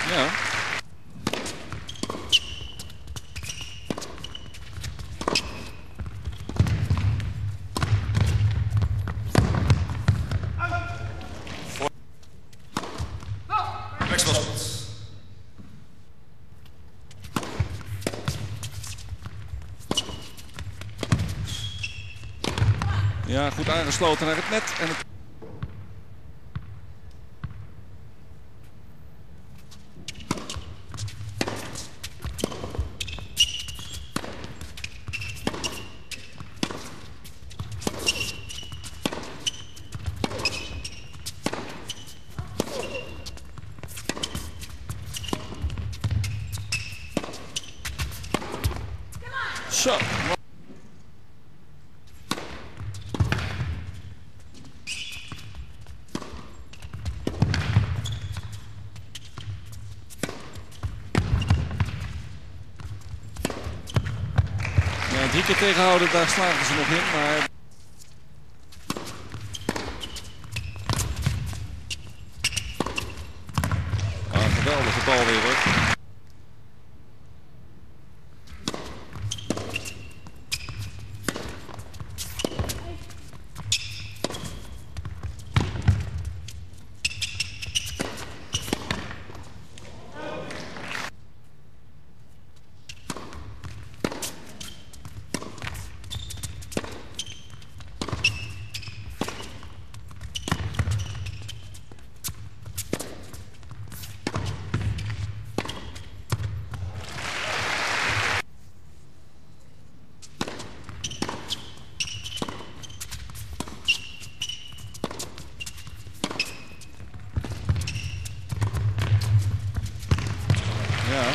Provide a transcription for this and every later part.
Ja. Ja, goed aangesloten naar het net. En het... Zo. Ja, 3 keer tegenhouden, daar slagen ze nog in, maar... Ah, geweldige bal weer hoor. Ja.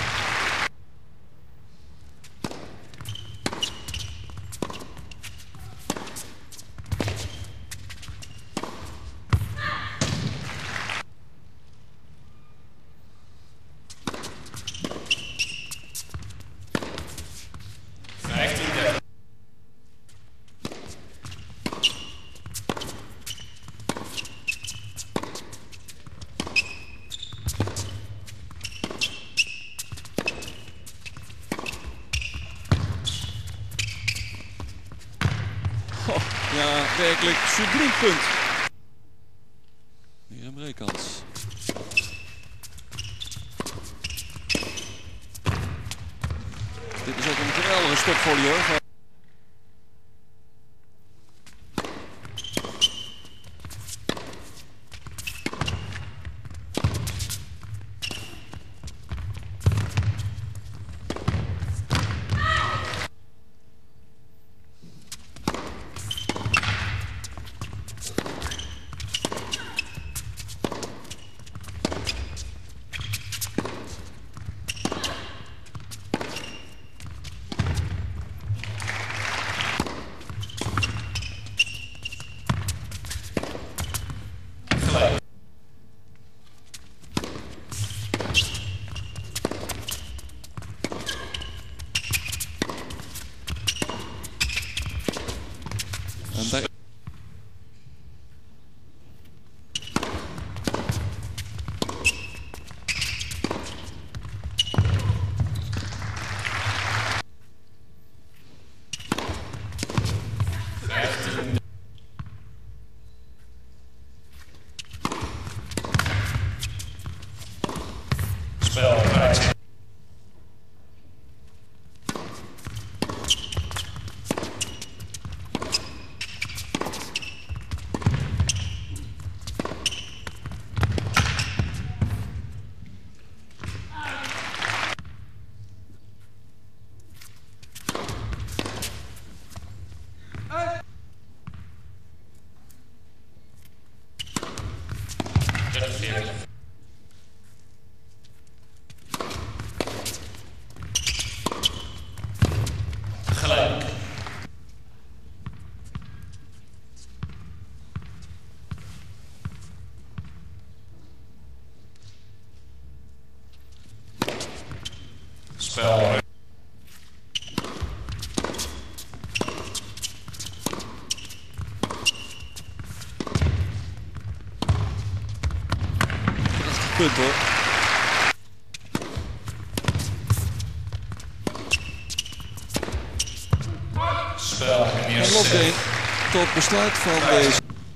Ja, werkelijk subliem punt. Hier een breekkans. Dit is ook een geweldige stopvolley hoor. En daar... Spel Krajicek. Gelijk. Spel. Punt hoor. Spel. En lofgame tot besluit van deze.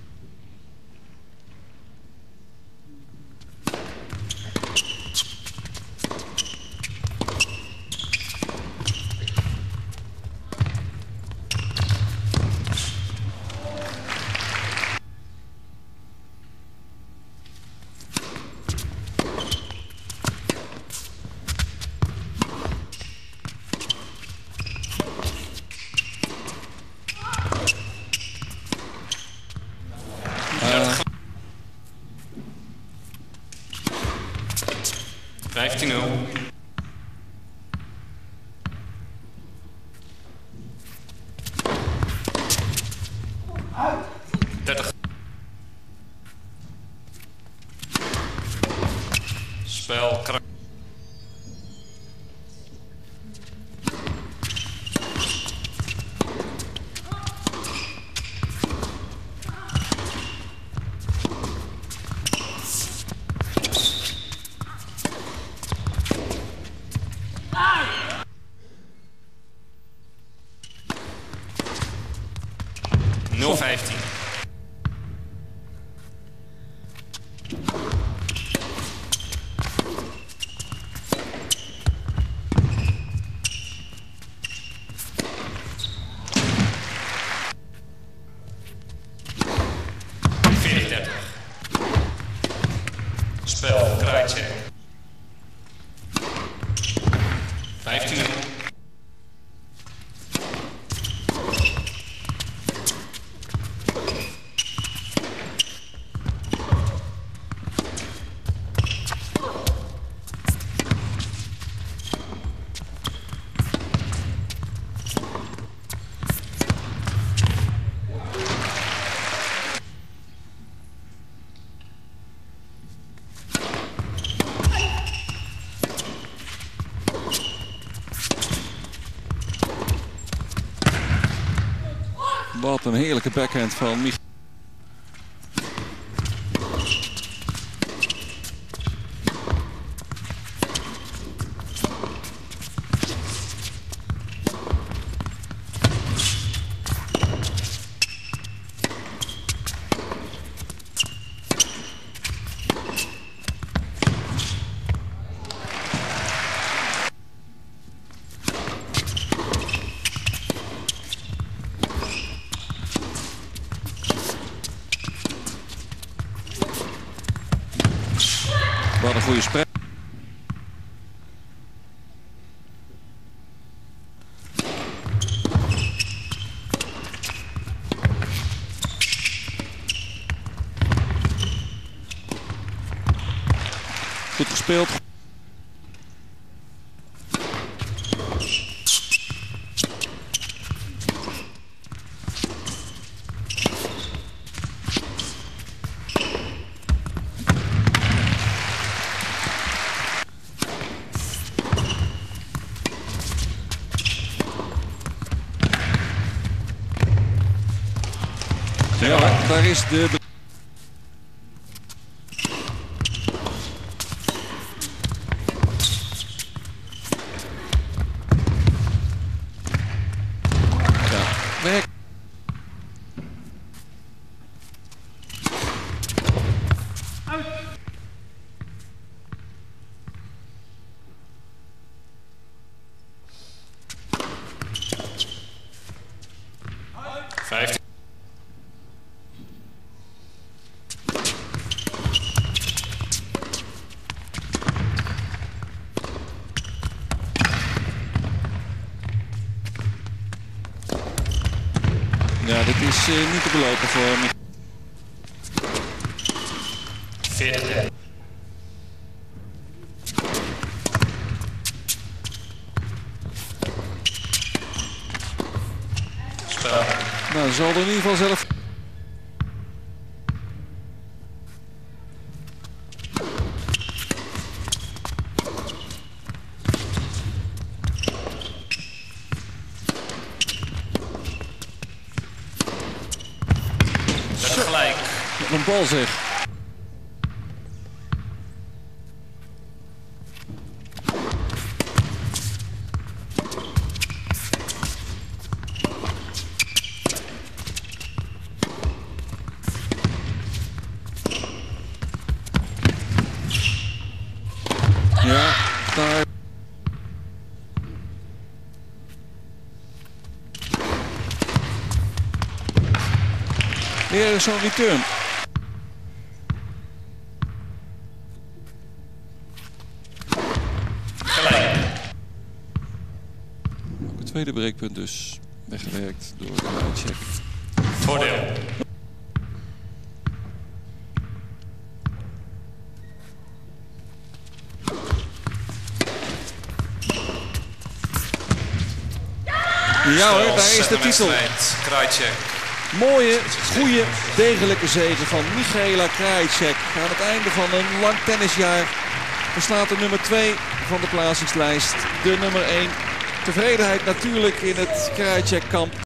Spel. Nul 15. Spel, Krajicek. 15-0. Wat een heerlijke backhand van Michaella. Wat een goede spreek. Goed gespeeld. Ja, daar is de... Ja, werk. Ja, dit is niet te belopen voor me. 40. Spel. Nou, zal er in ieder geval zelf... Gelijk. Een bal zeg. daar. Weer zo'n return. Gelijk. Ook het tweede breekpunt dus weggewerkt door Krajicek. Voordeel. Ja hoor, daar is de titel. Krajicek. Mooie, goede, degelijke zege van Michaella Krajicek. Aan het einde van een lang tennisjaar verslaat de nummer 2 van de plaatsingslijst de nummer 1. Tevredenheid natuurlijk in het Krajicek-kamp.